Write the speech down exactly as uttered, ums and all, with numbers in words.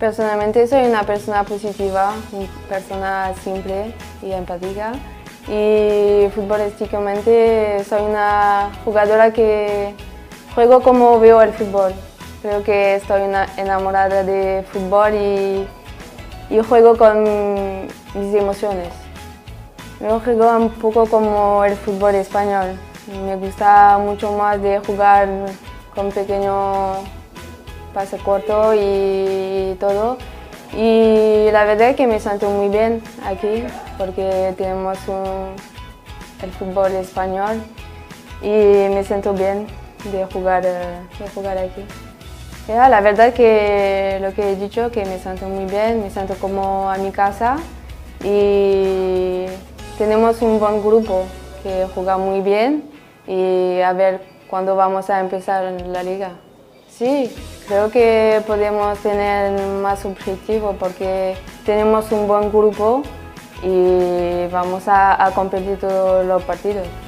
Personalmente soy una persona positiva, una persona simple y empática. Y futbolísticamente soy una jugadora que juego como veo el fútbol. Creo que estoy una, enamorada de fútbol y, y juego con mis emociones. Yo juego un poco como el fútbol español. Me gusta mucho más de jugar con pequeño pase corto y todo. Y la verdad es que me siento muy bien aquí porque tenemos un, el fútbol español y me siento bien de jugar, de jugar aquí. Ya, la verdad que lo que he dicho, que me siento muy bien, me siento como a mi casa y tenemos un buen grupo que juega muy bien y a ver cuándo vamos a empezar la liga. Sí, creo que podemos tener más objetivos porque tenemos un buen grupo y vamos a, a competir todos los partidos.